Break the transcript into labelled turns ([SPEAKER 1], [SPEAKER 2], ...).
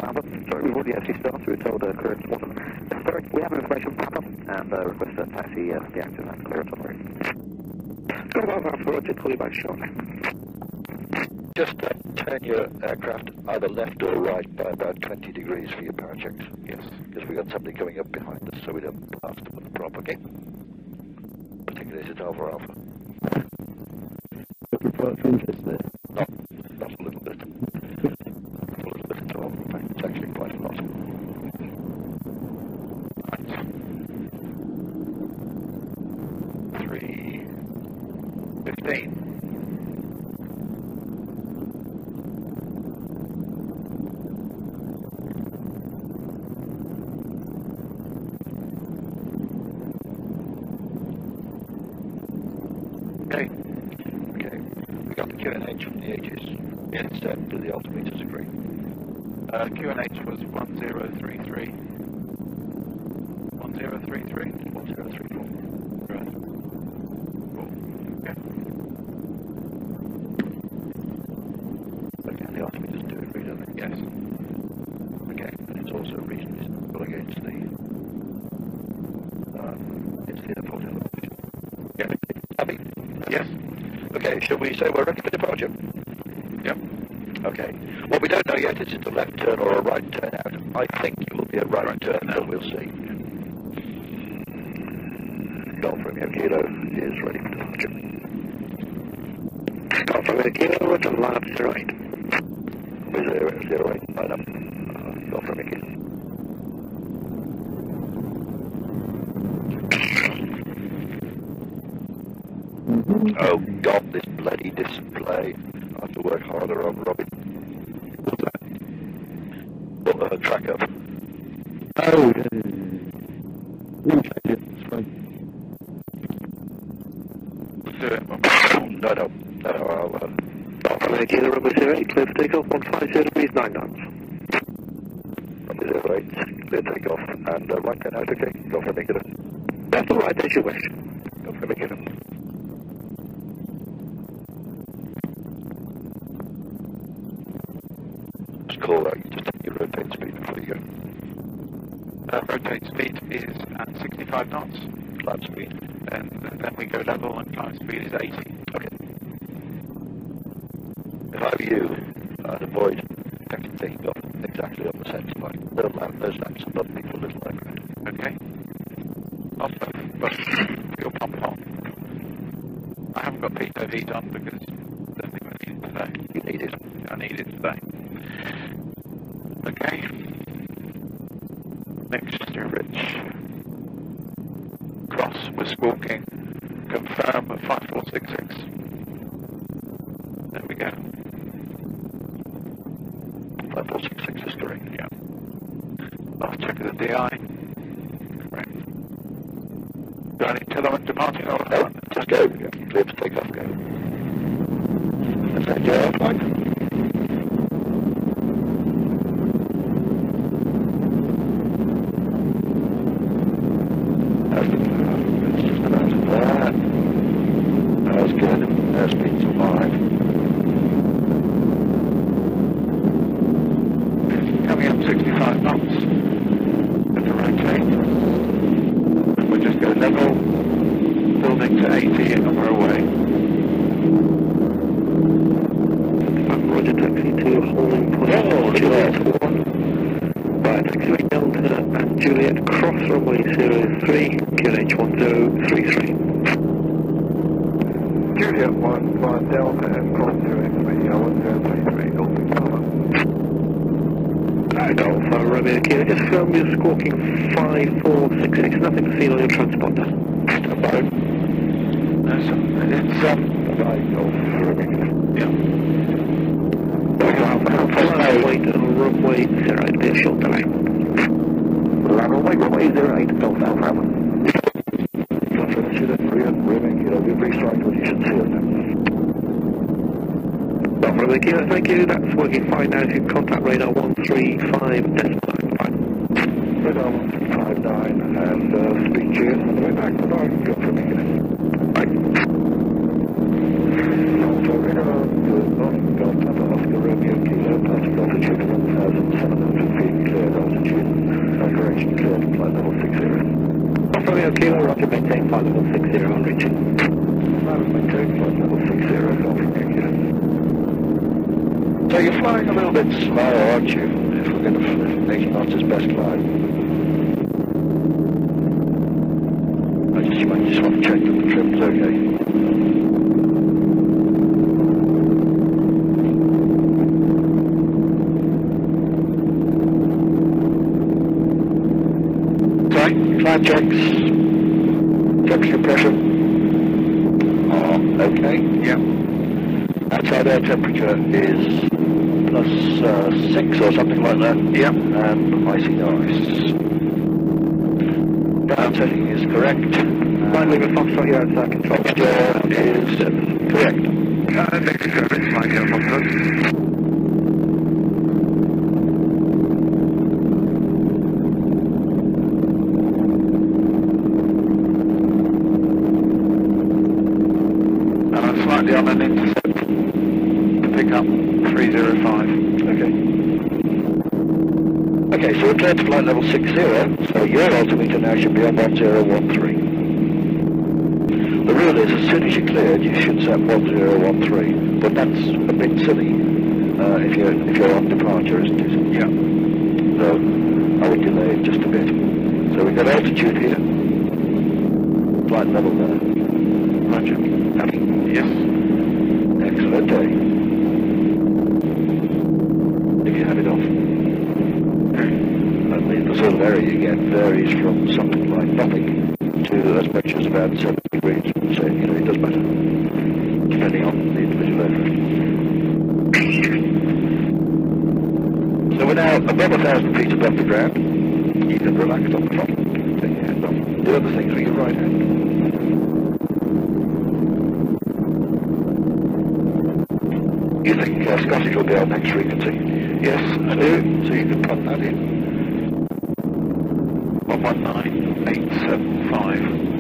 [SPEAKER 1] Alpha. Sorry, we've already actually started. We were told clearance wasn't necessary. We have information from Papa and request a taxi the active and clearance on the route. Got Alpha Alpha, Roger, call you back shortly.
[SPEAKER 2] Just turn your aircraft either left or right by about 20 degrees for your power checks. Yes, because we've got somebody coming up behind us, so we don't blast them with the prop, okay? Particularly at Alpha Alpha.
[SPEAKER 3] Report from just there.
[SPEAKER 2] Not a little bit. Not a little bit at all. In fact, it's actually quite a lot. Right. 3:15. Okay. We got the QNH from the Aegis. Instead, do the altimeters agree?
[SPEAKER 4] QNH was 1033. 1033?
[SPEAKER 2] 1034.
[SPEAKER 4] Right. Cool. Okay.
[SPEAKER 2] Okay, the altimeters do agree, don't they?
[SPEAKER 4] Yes.
[SPEAKER 2] Okay, and it's also reasonably simple against the airport elevation. Yeah. Happy?
[SPEAKER 4] Yes.
[SPEAKER 2] Okay, shall we say we're ready for departure?
[SPEAKER 4] Yep.
[SPEAKER 2] Okay. What we don't know yet is it's a left turn or a right turn out. I think it will be a right turn, but we'll see. Golf Romeo Kilo is ready for departure.
[SPEAKER 1] Golf Romeo Kilo, Roger, line up 08.
[SPEAKER 2] 08, line up. Golf Romeo Kilo. Oh God, this bloody display. I have to work harder on Robin. What's that? Put the track up.
[SPEAKER 3] Oh, we'll change it, it's fine.
[SPEAKER 4] We'll do it.
[SPEAKER 2] No, I'll...
[SPEAKER 1] Golf Romeo Kilo, runway 08, clear for takeoff, 150 degrees, 9 knots.
[SPEAKER 2] Runway 08, clear takeoff, and right turn out, okay? Golf Romeo Kilo.
[SPEAKER 1] That's all right, as you wish.
[SPEAKER 2] Golf Romeo Kilo. Call out, you just take your rotate speed before you go.
[SPEAKER 4] Rotate speed is at 65 knots.
[SPEAKER 2] Climb speed.
[SPEAKER 4] And then we go level and climb speed is 80.
[SPEAKER 2] Okay. If I were you, I'd avoid actually taking off exactly on the centre line. Those lamps above people a little over it.
[SPEAKER 4] Okay. Off but your pump on. I haven't got pitot heat on because I don't think I need it today.
[SPEAKER 2] You need it.
[SPEAKER 4] I need it today. Okay. Mixture rich. Cross, we're squawking. Confirm at 5466. There we go.
[SPEAKER 2] 5466 is correct.
[SPEAKER 4] Yeah. Last check of the DI. Correct. Do I need to tell them I'm departing or
[SPEAKER 2] No, just go. Yeah. Clear to take off, go. That's that your flight. That's good. Airspeed's 5.
[SPEAKER 4] Coming up 65 knots at the rotate. We'll just go level, building to 80 and we're away.
[SPEAKER 1] Roger, taxi to holding point.
[SPEAKER 2] Oh,
[SPEAKER 1] Juliet 1. Right, taxi Delta and Juliet cross runway 03, QNH 1033.
[SPEAKER 2] Juliet 1, Delta and cross 1033, Golfing Papa.
[SPEAKER 1] Right, Alpha Romeo Kilo, just film you're squawking 5466, nothing to see on your transponder.
[SPEAKER 2] Bye. It's right, Golf Romeo Kilo.
[SPEAKER 4] Yeah.
[SPEAKER 1] Alpha wait and runway 08, be a short delay.
[SPEAKER 2] Runway 08, Golf Alpha. Golf Romeo Kilo, we'll re-strike when you should see us now.
[SPEAKER 1] Golf Romeo Kilo, thank you, that's working fine now. If you contact radar 135.95.
[SPEAKER 2] Radar 1359 and speak to you on the way back. Bye-bye. Golf Romeo Kilo.
[SPEAKER 1] Bye.
[SPEAKER 2] Alpha Radar, good morning. Golf Papa Oscar Romeo Kilo, passing altitude 1,700 feet.
[SPEAKER 1] Kilo, roger, maintain flight level 60 on reaching.
[SPEAKER 2] Maintain flight level 60, confirming, yeah. So you're flying a little bit slow, aren't you? If we're going to 80 knots is best climb. You might just want to check that the trim's okay. Right, climb checks. Temperature pressure. Okay. Yeah. Outside air temperature is plus 6 or something like that. Yeah. And icy ice. Ground setting is correct.
[SPEAKER 1] Line lever Foxtrot, you're outside control.
[SPEAKER 2] Temperature is correct.
[SPEAKER 4] Next service, Mike Foxtrot. Slightly on an intercept to pick up 305.
[SPEAKER 2] Okay. Okay, so we're cleared to flight level 60, so your altimeter now should be on 1013. The rule is, as soon as you're cleared, you should set 1013, but that's a bit silly if you're on departure, isn't it?
[SPEAKER 4] Yeah.
[SPEAKER 2] So I would delay it just a bit. So we've got altitude here, flight level there.
[SPEAKER 4] Roger.
[SPEAKER 2] Happy?
[SPEAKER 4] Yes.
[SPEAKER 2] Excellent day. If you have it off. And the sort of area you get varies from something like nothing to as much as about 7 degrees. So, you know, it does matter. Depending on the individual aircraft. So we're now above 1,000 feet above the ground. You can relax on the throttle. Take your hand off. Do other things with your right hand. You think Scottish will be our next frequency?
[SPEAKER 4] Yes, I do.
[SPEAKER 2] So you can plug that in.
[SPEAKER 4] 119875.